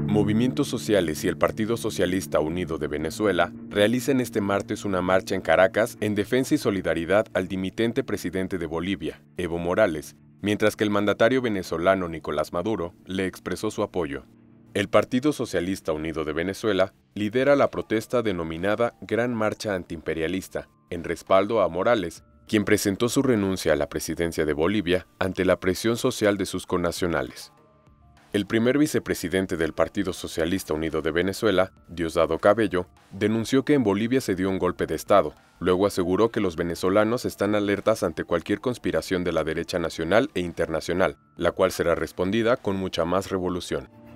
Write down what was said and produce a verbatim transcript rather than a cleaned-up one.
Movimientos sociales y el Partido Socialista Unido de Venezuela realizan este martes una marcha en Caracas en defensa y solidaridad al dimitente presidente de Bolivia, Evo Morales, mientras que el mandatario venezolano Nicolás Maduro le expresó su apoyo. El Partido Socialista Unido de Venezuela lidera la protesta denominada Gran Marcha Antiimperialista, en respaldo a Morales, quien presentó su renuncia a la presidencia de Bolivia ante la presión social de sus connacionales. El primer vicepresidente del Partido Socialista Unido de Venezuela, Diosdado Cabello, denunció que en Bolivia se dio un golpe de Estado. Luego aseguró que los venezolanos están alertas ante cualquier conspiración de la derecha nacional e internacional, la cual será respondida con mucha más revolución.